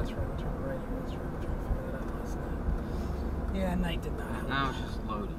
that's right. Turn right here. That's right. I'm trying to figure that out last night. Yeah, night did not help. Now it's just loading.